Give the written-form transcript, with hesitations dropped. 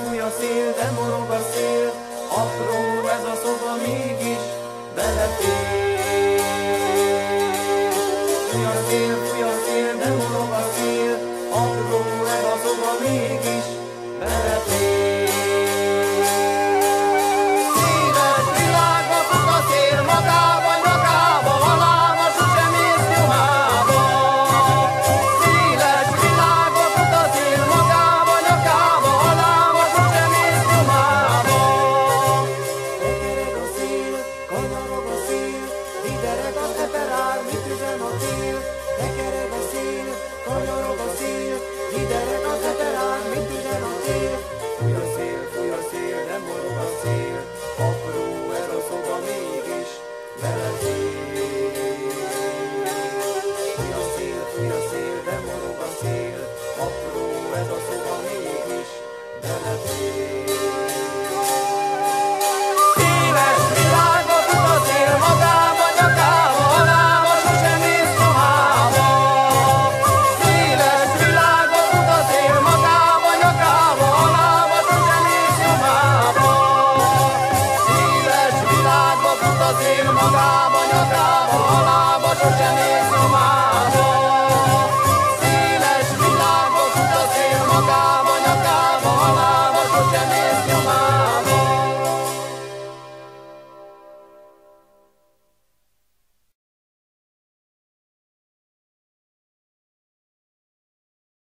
fúj a szél, de morog a szél, apró ez a szoba, mégis belefér. Fúj a szél, de morog a szél, apró ez a szoba, mégis belefér. Széles világba fut a szél, magába, nyakába, alába, sosem ész nyomába. Széles világba fut a szél, magába, nyakába, alába, sosem ész nyomába. Tekereg a szél, kanyarog a szél, videreg a teperár, mit üzen a tél. Tekereg a szél, kanyarog a szél, videreg a teperár, mit üzen a tél. Fúj a szél, nem morog a szél, apró ez a szoba, mégis belefér. Fúj a szél, nem morog a szél, apró ez a szoba, mégis belefér. Széles világba fut a szél, magába, nyakába, alába, sosem ész nyomába. Széles világba fut a szél, magába, nyakába, alába, sosem ész nyomába. Széles világba fut a szél, magába, nyakába, alába, sosem ész nyomába. Széles világba fut a szél, magába,